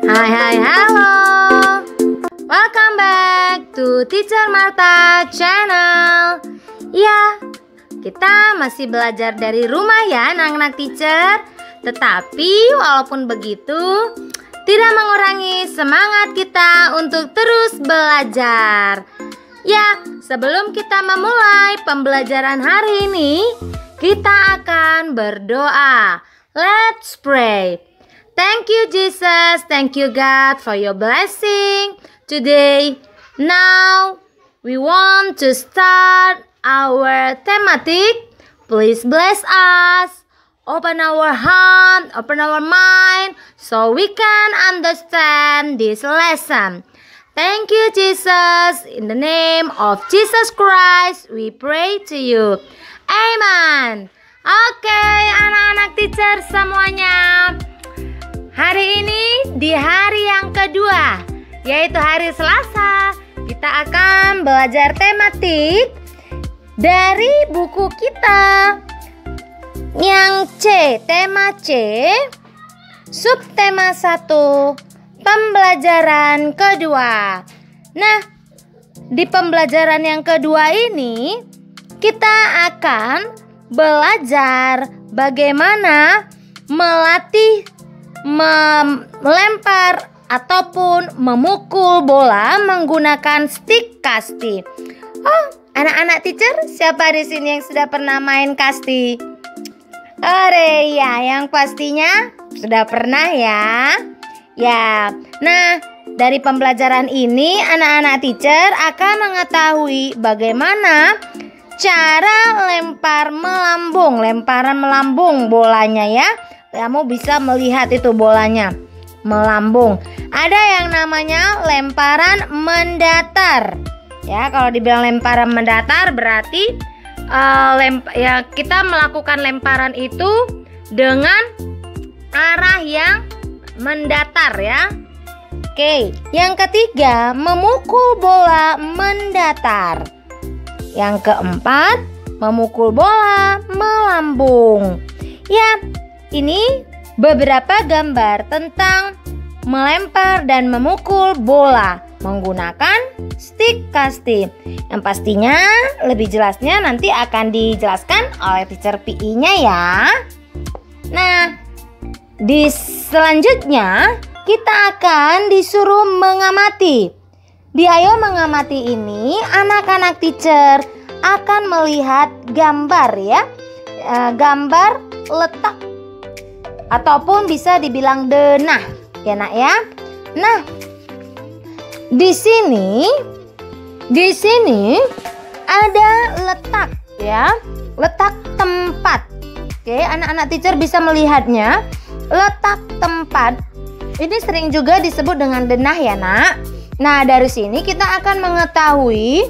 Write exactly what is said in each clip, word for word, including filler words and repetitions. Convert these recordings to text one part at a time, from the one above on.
Hai hai halo. Welcome back to Teacher Martha Channel. Ya, kita masih belajar dari rumah ya anak-anak teacher. Tetapi walaupun begitu, tidak mengurangi semangat kita untuk terus belajar. Ya, sebelum kita memulai pembelajaran hari ini, kita akan berdoa. Let's pray. Thank you Jesus, thank you God for your blessing today. Now we want to start our thematic. Please bless us. Open our heart, open our mind so we can understand this lesson. Thank you Jesus. In the name of Jesus Christ we pray to you. Amen. Oke, anak-anak teacher semuanya. Hari ini di hari yang kedua, yaitu hari Selasa, kita akan belajar tematik dari buku kita yang C, tema C, subtema satu, pembelajaran kedua. Nah, di pembelajaran yang kedua ini kita akan belajar bagaimana melatih melempar ataupun memukul bola menggunakan stick kasti. Oh, anak-anak teacher, siapa di sini yang sudah pernah main kasti? Ore ya, yang pastinya sudah pernah ya. Ya, nah dari pembelajaran ini anak-anak teacher akan mengetahui bagaimana cara lempar melambung, lemparan melambung bolanya ya. Kamu bisa melihat itu bolanya melambung. Ada yang namanya lemparan mendatar. Ya, kalau dibilang lemparan mendatar berarti uh, lemp ya kita melakukan lemparan itu dengan arah yang mendatar ya. Oke, yang ketiga memukul bola mendatar. Yang keempat memukul bola melambung. Ya, ini beberapa gambar tentang melempar dan memukul bola menggunakan stick kasti. Yang pastinya lebih jelasnya nanti akan dijelaskan oleh teacher P I-nya ya. Nah, di selanjutnya kita akan disuruh mengamati. Di Ayo Mengamati ini anak-anak teacher akan melihat gambar ya, e, gambar letak ataupun bisa dibilang denah ya nak ya. Nah, di sini di sini ada letak ya, letak tempat. Oke, anak-anak teacher bisa melihatnya. Letak tempat ini sering juga disebut dengan denah ya nak. Nah, dari sini kita akan mengetahui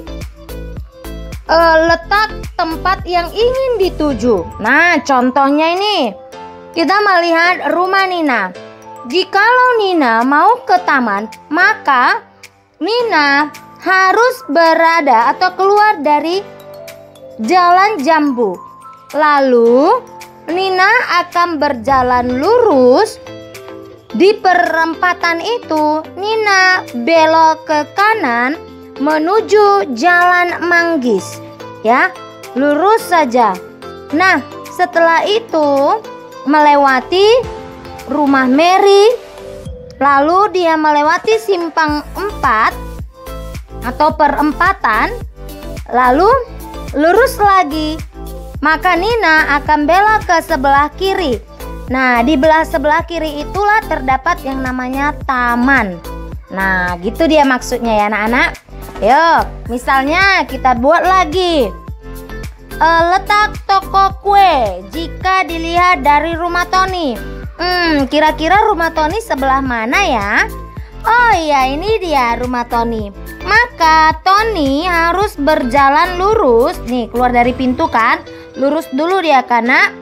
uh, letak tempat yang ingin dituju. Nah, contohnya ini kita melihat rumah Nina. Jikalau Nina mau ke taman, maka Nina harus berada atau keluar dari jalan jambu. Lalu Nina akan berjalan lurus. Di perempatan itu Nina belok ke kanan menuju jalan Manggis. Ya, lurus saja. Nah, setelah itu melewati rumah Mary, lalu dia melewati simpang empat atau perempatan, lalu lurus lagi. Maka Nina akan belok ke sebelah kiri. Nah, di belah sebelah kiri itulah terdapat yang namanya taman. Nah, gitu dia maksudnya ya anak-anak. Yuk, misalnya kita buat lagi. E, letak toko kue jika dilihat dari rumah Tony. Hmm, kira-kira rumah Tony sebelah mana ya? Oh iya, ini dia rumah Tony. Maka Tony harus berjalan lurus. Nih, keluar dari pintu kan. Lurus dulu dia kanan.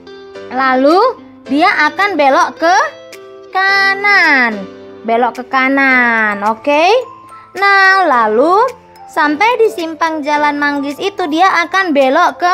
Lalu dia akan belok ke kanan. Belok ke kanan, oke? Okay? Nah, lalu sampai di simpang jalan Manggis itu dia akan belok ke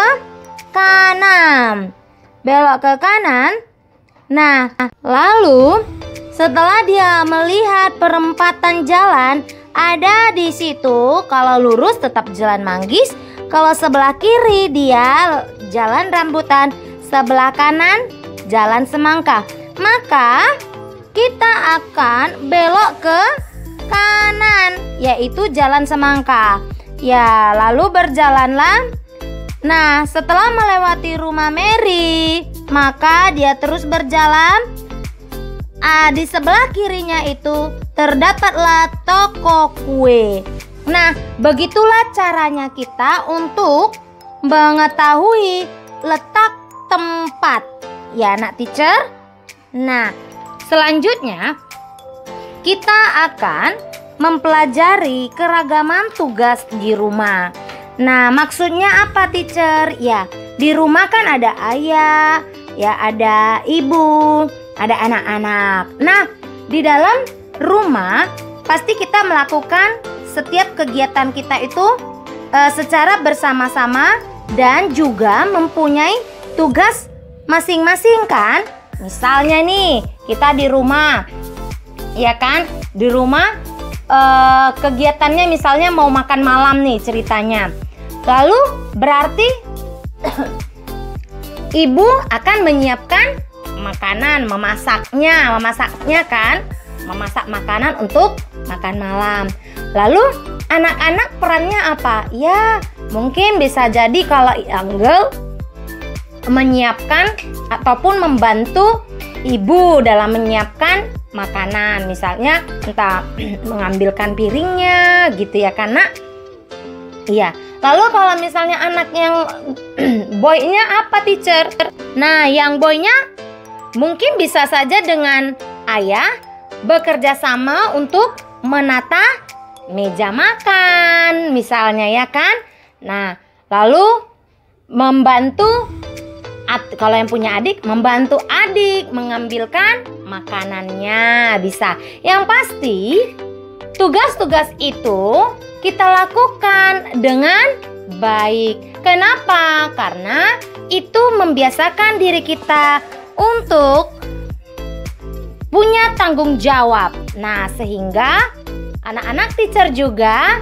kanan. Belok ke kanan. Nah, lalu Setelah dia melihat perempatan jalan, ada di situ kalau lurus tetap jalan manggis, kalau sebelah kiri dia jalan rambutan, sebelah kanan jalan semangka. Maka kita akan belok ke kanan, yaitu jalan semangka. Ya, lalu berjalanlah. Nah, setelah melewati rumah Mary, maka dia terus berjalan. Ah, di sebelah kirinya itu terdapatlah toko kue. Nah, begitulah caranya kita untuk mengetahui letak tempat. Ya, anak teacher. Nah, selanjutnya kita akan mempelajari keragaman tugas di rumah. Nah, maksudnya apa, teacher? Ya, di rumah kan ada ayah, ya ada ibu, ada anak-anak. Nah, di dalam rumah pasti kita melakukan setiap kegiatan kita itu e, secara bersama-sama dan juga mempunyai tugas masing-masing kan. Misalnya nih, kita di rumah, ya kan? Di rumah e, kegiatannya misalnya mau makan malam nih ceritanya. Lalu berarti ibu akan menyiapkan makanan, memasaknya, memasaknya kan, memasak makanan untuk makan malam. Lalu anak-anak perannya apa? Ya, mungkin bisa jadi kalau Angel menyiapkan ataupun membantu ibu dalam menyiapkan makanan, misalnya entah mengambilkan piringnya gitu ya kan, Nak? Iya. Lalu kalau misalnya anak yang boy-nya apa, teacher? Nah, yang boy-nya mungkin bisa saja dengan ayah bekerja sama untuk menata meja makan, misalnya ya kan. Nah, lalu membantu, kalau yang punya adik, membantu adik mengambilkan makanannya, bisa. Yang pasti, tugas-tugas itu kita lakukan dengan baik. Kenapa? Karena itu membiasakan diri kita untuk punya tanggung jawab. Nah, sehingga anak-anak teacher juga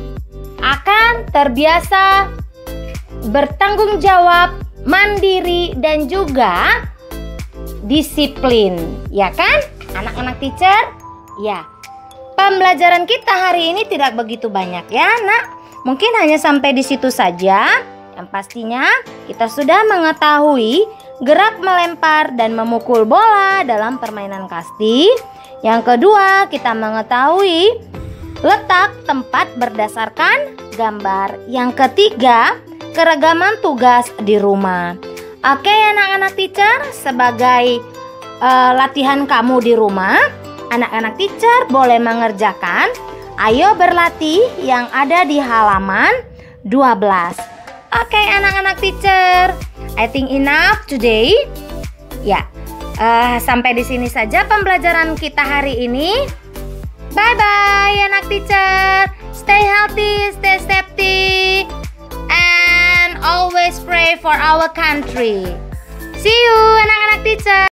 akan terbiasa bertanggung jawab, mandiri, dan juga disiplin. Ya kan, anak-anak teacher? Ya. Pembelajaran kita hari ini tidak begitu banyak ya, Nak. Mungkin hanya sampai di situ saja. Yang pastinya kita sudah mengetahui gerak melempar dan memukul bola dalam permainan kasti. Yang kedua, kita mengetahui letak tempat berdasarkan gambar. Yang ketiga, keragaman tugas di rumah. Oke, anak-anak teacher, sebagai uh, latihan kamu di rumah, anak-anak teacher boleh mengerjakan ayo berlatih yang ada di halaman dua belas. Oke, anak-anak teacher, I think enough today. Ya, uh, sampai di sini saja pembelajaran kita hari ini. Bye-bye anak teacher. Stay healthy, stay safety, and always pray for our country. See you anak-anak teacher.